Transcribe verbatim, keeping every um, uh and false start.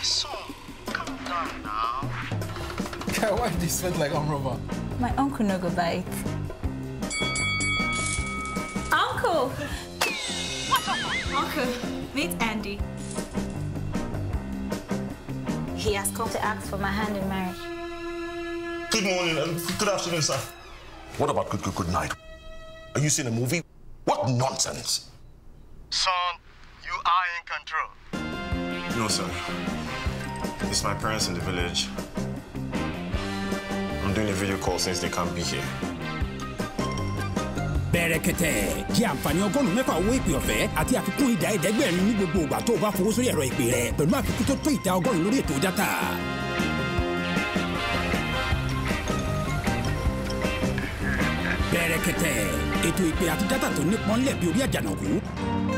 son, calm down now. Why do you smell like I'm rubber? My uncle no go bite. Uncle! What's up? Uncle, meet Andy. He has come to ask for my hand in marriage. Good morning and good afternoon, sir. What about good, good, good night? Are you seeing a movie? What nonsense! Son, you are in control. No, sir. It's my parents in the village. I'm doing a video call since they can't be here. Berekete jẹ́ àǹfààní ọgọ́rùn-ún mẹ́fà owó ìpè ọ̀fẹ́ àti àfikún ìdá ẹ̀ẹ́dẹ́gbẹ̀rin ní gbogbo ìgbà tó o bá fowó sórí ẹ̀rọ ìpè rẹ pẹ̀lú àfikún tó tó ìdá ọgọ́rùn-ún lórí ètò dátà. Berekete ètò ìpè àti dátà tó nípọn lẹ̀ bí orí àjànàkú.